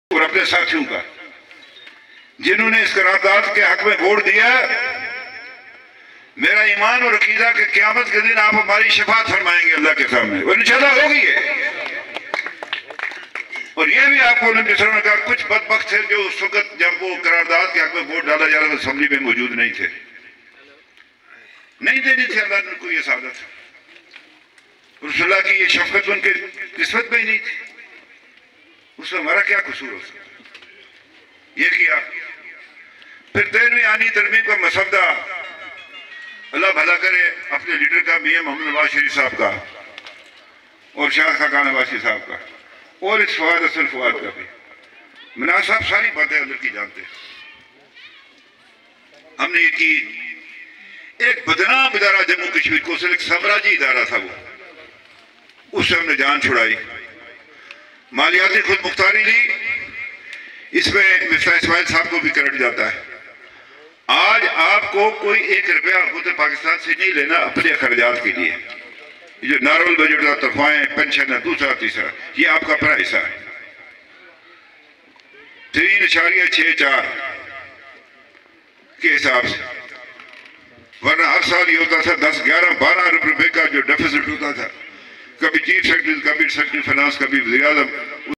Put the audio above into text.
और अपने साथियों का जिन्होंने इस करारदाद के हक में वोट दिया। मेरा ईमान और अकीदा के क़यामत के दिन आप हमारी शफाअत फरमाएंगे अल्लाह के सामने, और इंशाअल्लाह होगी ये। और ये भी आपको ने कहा कुछ बदबख्त थे जो उस वक्त जब वो करारदाद के हक में वोट डाला जा रहा था असेंबली में मौजूद नहीं थे, नहीं देनी थी अल्लाह ने उनको ये सादत। रसूलुल्लाह की ये शफकत उनके किस्मत में ही नहीं थी, उसमें हमारा क्या कसूर हो सकता। ये किया। फिर 13वीं आनी तरमीम का मसौदा अल्लाह भला करे अपने लीडर का मियां मोहम्मद नवाज शरीफ साहब का और शाह खान नवाजी साहब का और इस फवाद असल फवाद का भी। मनाज साहब सारी बातें अंदर की जानते हैं। हमने ये की एक बदनाम इदारा जम्मू कश्मीर को एक साम्राज्य इदारा था वो, उससे हमने जान छुड़ाई, मालियाती खुद मुख्तारी ली, इसमें मिफ्ताह इस्माइल साहब को भी क्रेडिट जाता है। आज आपको कोई 1 रुपया हुकूमत पाकिस्तान से नहीं लेना अपने अखराजात के लिए। ये जो नारोल बजट का तोहफाएं, पेंशन है, दूसरा तीसरा, ये आपका अपना हिस्सा है। 3.64 के हिसाब से, वरना हर साल ये होता था 10, 11, 12 अरब रुपए का जो डेफिसिट होता था। कभी चीफ सेक्रेटरी, कभी सेक्रेटरी फाइनेंस, कभी वज़ीर आज़म,